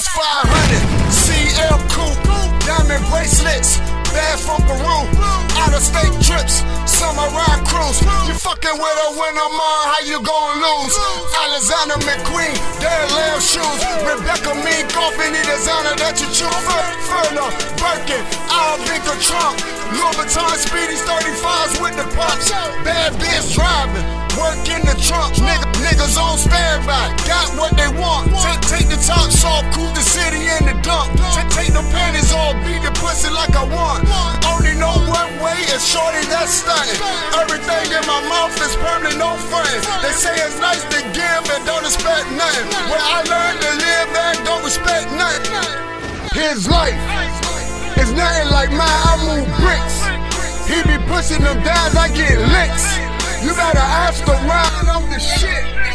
That's 500. CL Coupe, diamond bracelets, bags from Peru, out of state trips, summer ride cruise. You fucking with a winner, man, how you gon' lose? Alexander McQueen, their lamb shoes. Rebecca Minkoff, any designer that you choose. Further, Birkin, Alvinka Trump, Louis Vuitton Speedies 35s with the pops. Bad bitch driving, work in the trunk. Niggas on standby, got what they want. Take the tops off, cool the city in the dump. Take the panties off, beat the pussy like I want. Only know one way is shorty that's stunting. Everything in my mouth is permanent, no frontin'. They say it's nice to give and don't expect nothing. Where I learned to live and don't respect nothing. His life is nothing like mine, I move bricks. He be pushing them dimes, I get licks. You better ask around, I'm the shit.